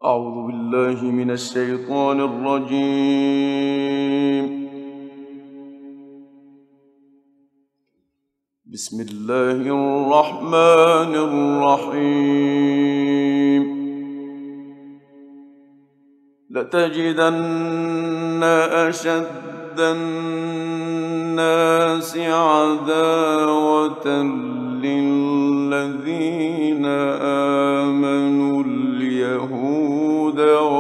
أعوذ بالله من الشيطان الرجيم. بسم الله الرحمن الرحيم. لتجدن أشد الناس عداوة للذين آمنوا اليهود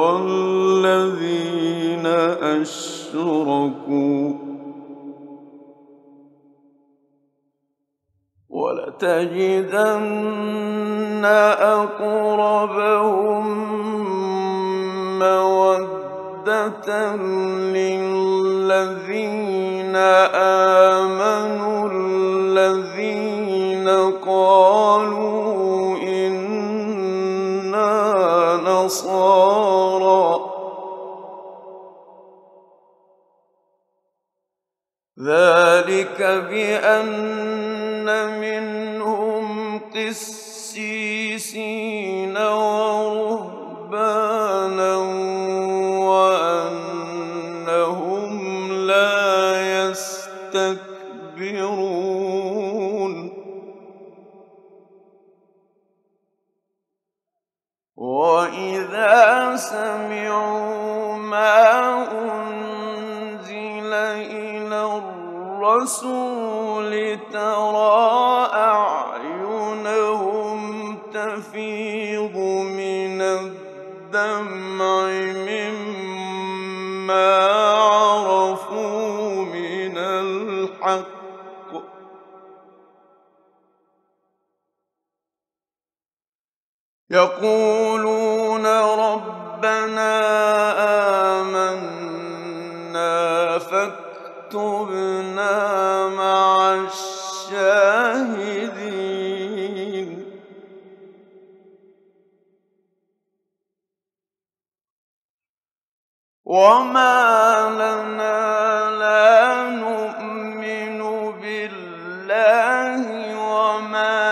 والذين أشركوا ولتجدن أقربهم مودة للذين آمنوا الذين قالوا إنا نصارى ذلك بأن منهم قسيسين ورهبانا وأنهم لا يستكبرون وإذا سمعوا ما أنزل إلى الرسول ترى أعينهم تفيض من الدمع مما عرفوا من الحق يقولون ربنا آمنا فاكتبنا مع الشاهدين وما لنا لا نؤمن بالله وما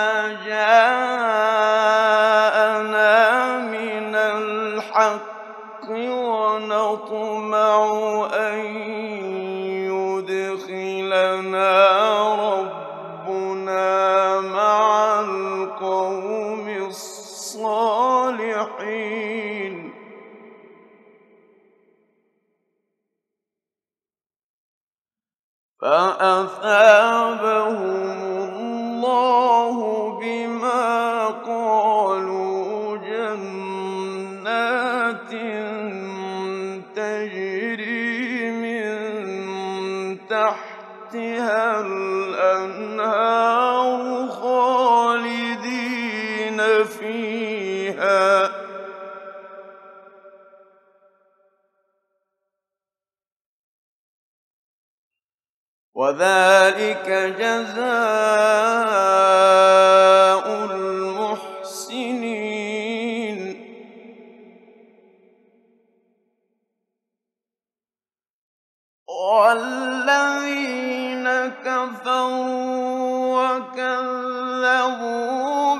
جاءنا من الحق ونطمع أن يدخلنا ربنا مع القوم الصالحين فأثابهم الله بما قالوا جنات تجري من تحتها الأنهار خالدين فيها وذلك جزاء المحسنين والذين كفروا وكذبوا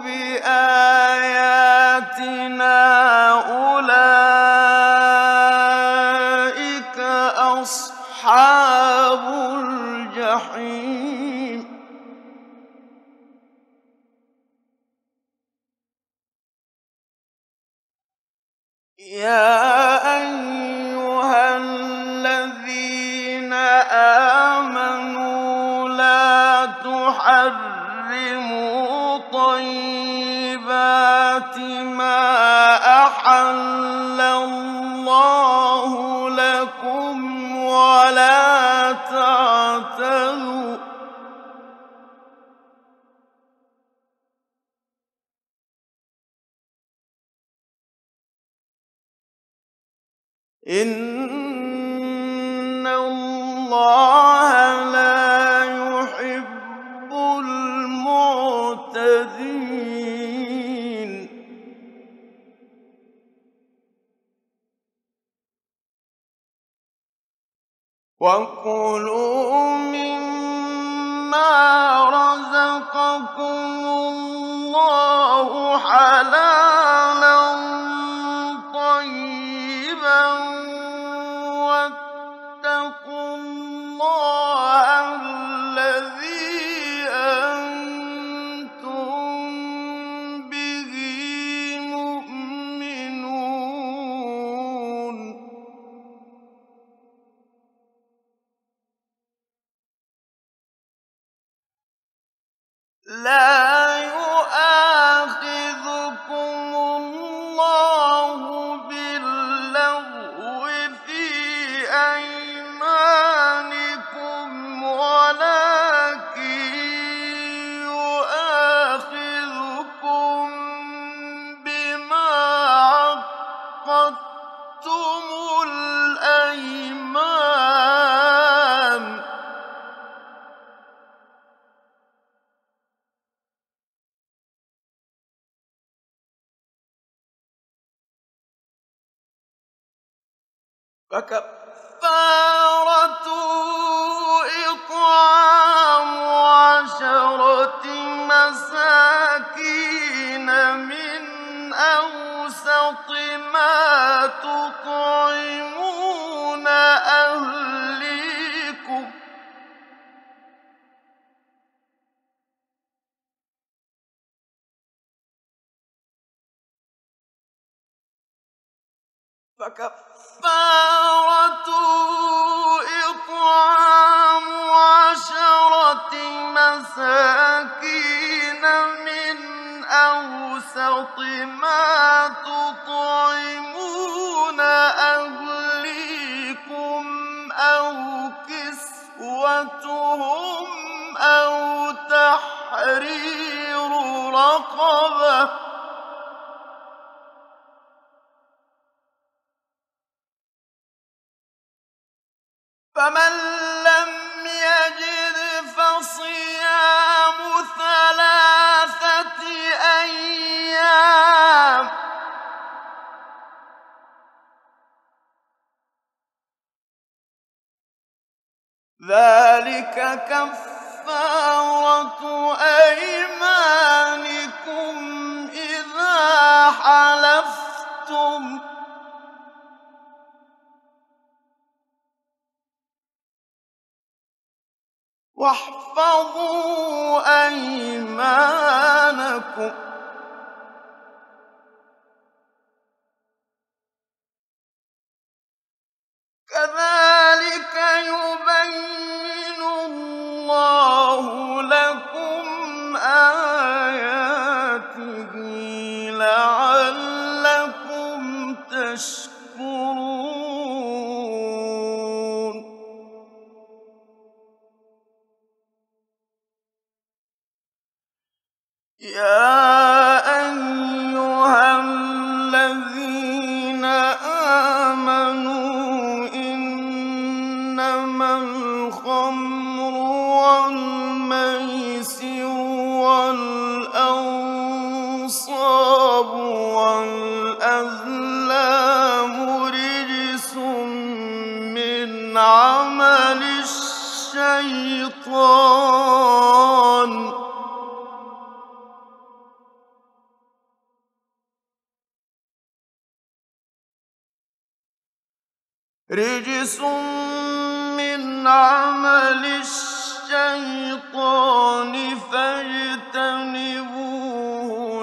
بآياتنا أولئك أصحاب الجحيم يا أيها الذين آمنوا لا تحرموا طيبات ما أحل الله لكم ولا تعتدوا إن الله لا يحب المعتدين وكلوا مما رزقكم الله حلالا طيبا واتقوا الله الذي أنتم به مؤمنون. لا يؤاخذكم الله باللغو في أيمانكم ولكن يؤاخذكم بما عقدتم الأيمان، فكفارته إطعام 10 مساكين من أوسط ما تطعمون أهليكم، إطعام 10 مساكين من أوسط ما تطعمون أهليكم أو كسوتهم أو تحرير رقبة، فمن لم يجد فصيام 3 أيام، ذلك كفارة أيمانكم إذا حلفتم، واحفظوا أيمانكم، كذلك يبين الله لكم آياته لعلكم تشكرون. يا أيها الذين آمنوا إنما الخمر والميسر والأنصاب والأزلام رجس من عمل الشيطان، رجس من عمل الشيطان فاجتنبوه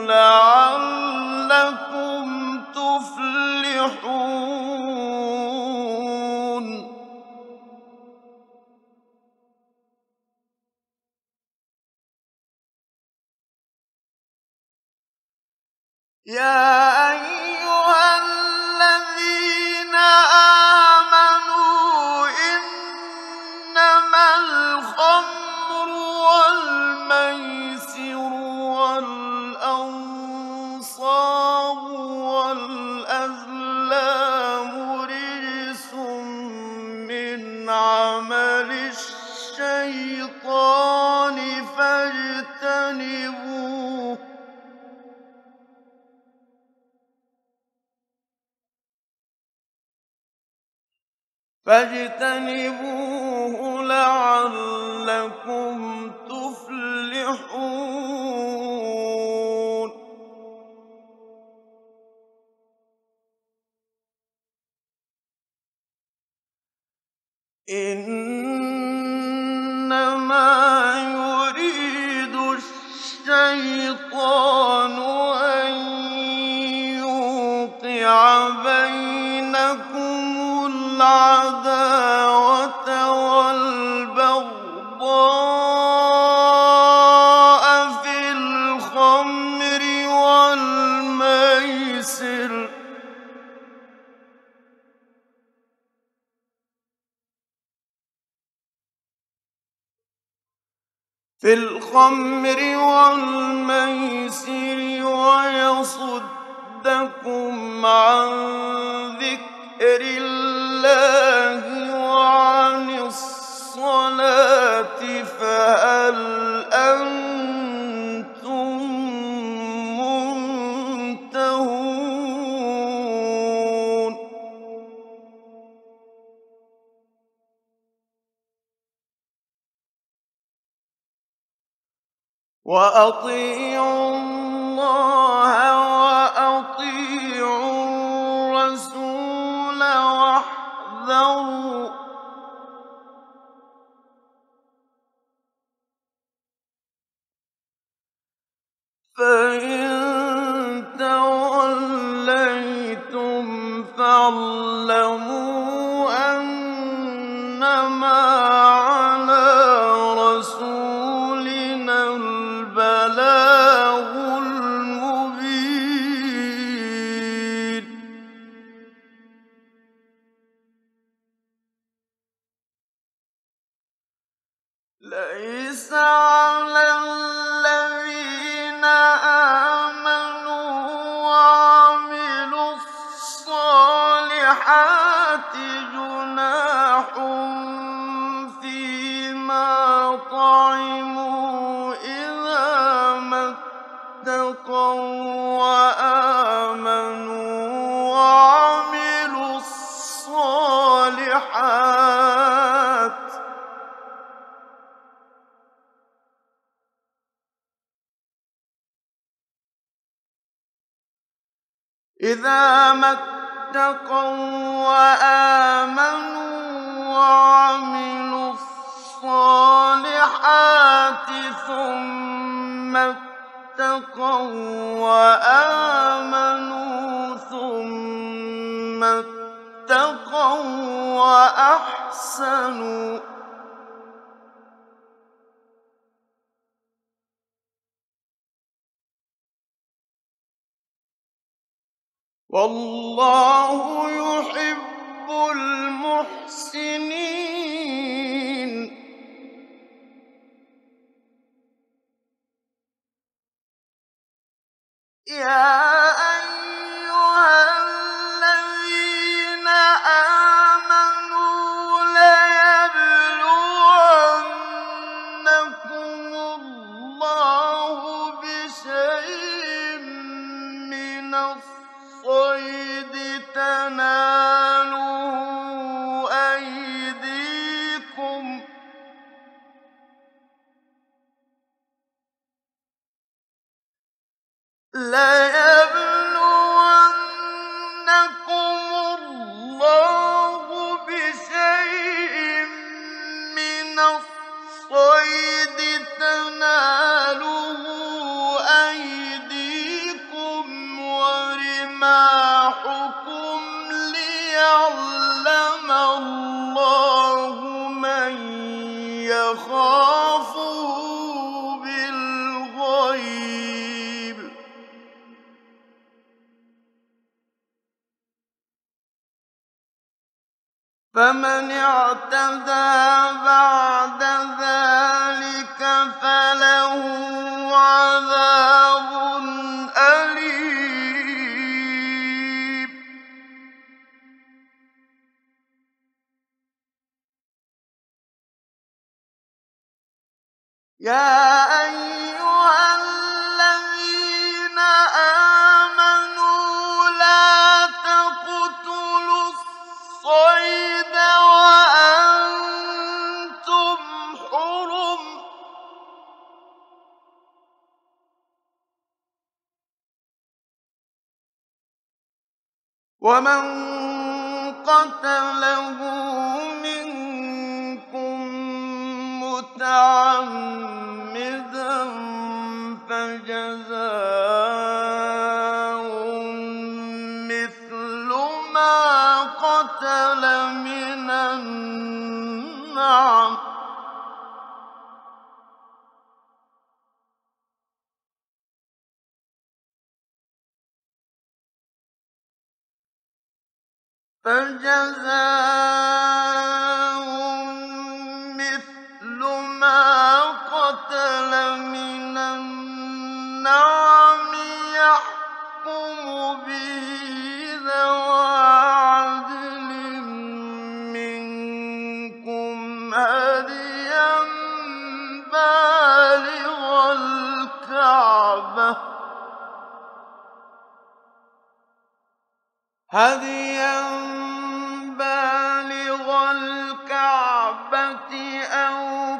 لعلكم تفلحون. يا أيها الذين آمنوا إنما الخمر والميسر والأنصاب والأزلام رجس من عمل الشيطان فاجتنبوه لعلكم تفلحون. إنما يريد الشيطان أن يوقع بينكم العداوة والبغضاء في الخمر والميسر ويصدكم عن ذكر الله وعن الصلاة فهل أنتم منتهون وأطيعوا الله وأطيعوا الرسول واحذروا فإن توليتم فاعلموا أنما على رسولنا البلاغ المبين ليس على الذين آمنوا وعملوا الصالحات جناح فيما طعموا إذا ما اتقوا وآمنوا وعملوا الصالحات إذا ما اتقوا وآمنوا وعملوا الصالحات ثم اتقوا وآمنوا ثم اتقوا وأحسنوا والله يحب المحسنين يا أيها الذين آمنوا ليبلونكم الله بشيء من الصيد تناله أيديكم ليبلونكم الله بشيء من الصيد تناله أيديكم ورماحكم ليعلم الله من يخافه بالغيب فمن اعتدى بعد ذلك فله عذاب أليم يا أيها الذين آمنوا لا تقتلوا الصيد وأنتم حرم ومن قتله منكم متعمدا فجزاء مثل ما قتل من النعم يحكم به ذوى عدل منكم هديا بالغ الكعبة أو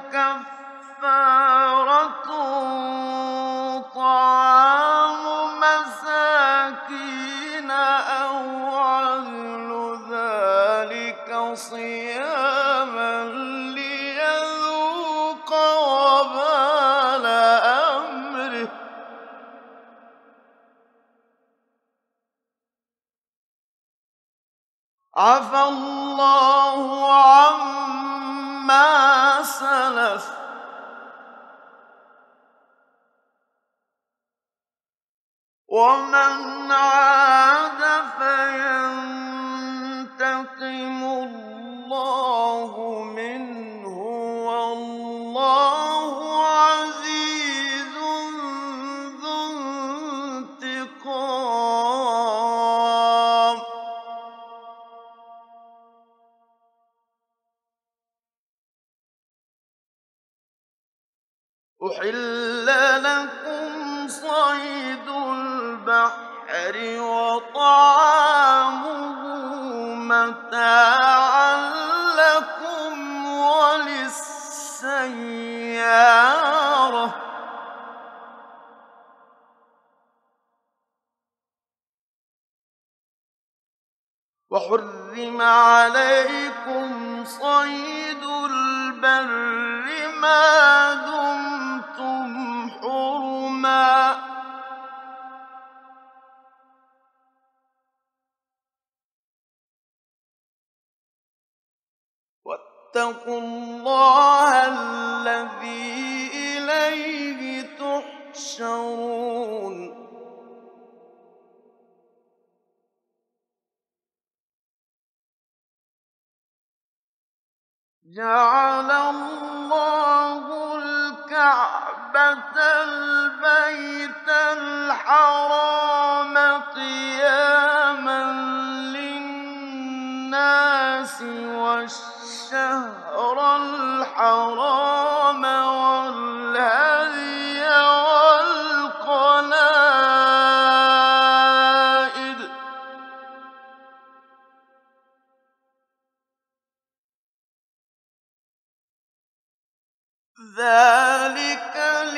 كفارة طعام مساكين أو عدل ذلك صياما ليذوق وبال أمره عفى الله عما سلف ومن عاد فينتقم الله منه والله عزيز ذو انتقام أحل لكم صيد البحر وطعامه متاعا لكم وللسيارة وحرم عليكم صيد البر ما دمتم حرما واتقوا الله الذي إليه تحشرون جعل الله الكعبة البيت الحرام قياما للناس والشهر الحرام والهدي والقلائد ذلك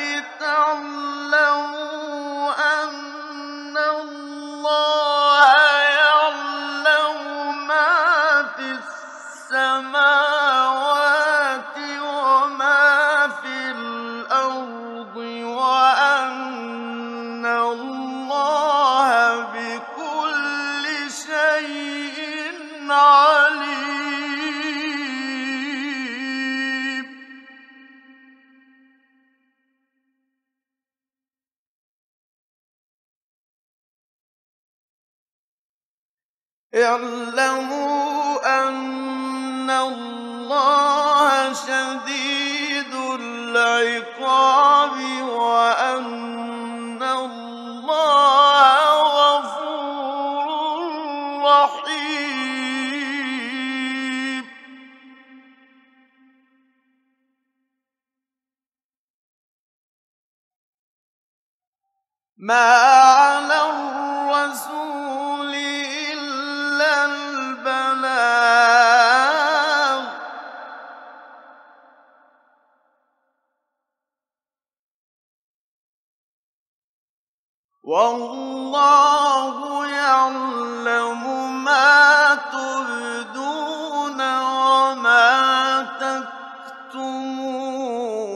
لتعلموا أن الله يعلم ما في السماوات وما في الأرض وأن الله بكل شيء عليم اعلموا أن الله شديد العقاب وأن الله غفور رحيم ما على الرسول إلا البلاغ والله يعلم ما تبدون وما تكتمون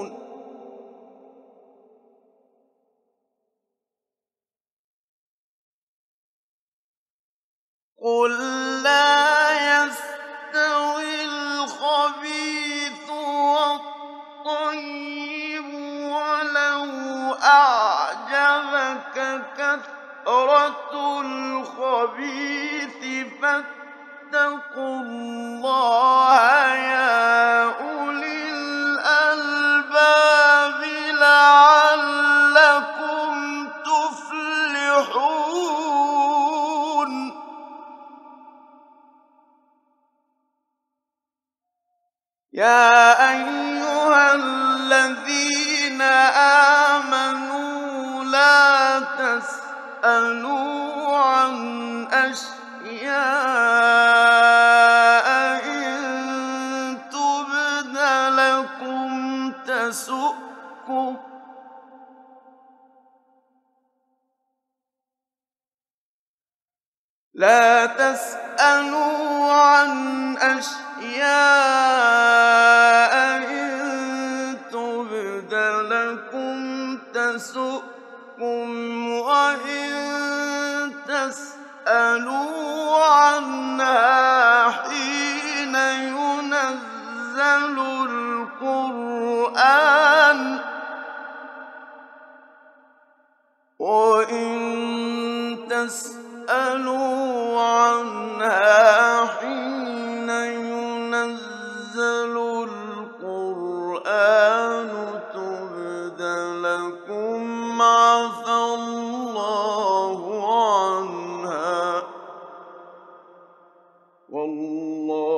قُل لَّا يَسْتَوِي الْخَبِيثُ وَالطَّيِّبُ وَلَوْ أَعْجَبَكَ كَثْرَةُ الْخَبِيثِ فَاتَّقُوا اللَّهَ يَا أُولِي الْأَلْبَابِ لَعَلَّكُمْ تُفْلِحُونَ يَا أَيُّهَا الَّذِينَ آمَنُوا لَا تَسْأَلُوا عَنْ أَشْيَاءَ إِن تُبْدَ لَكُمْ تَسُؤْكُمْ وَإِن تَسْأَلُوا عَنْهَا حِينَ يُنَزَّلُ الْقُرْآنُ تُبْدَ لَكُمْ عَفَا اللَّهُ عَنْهَا ۗ وَاللَّهُ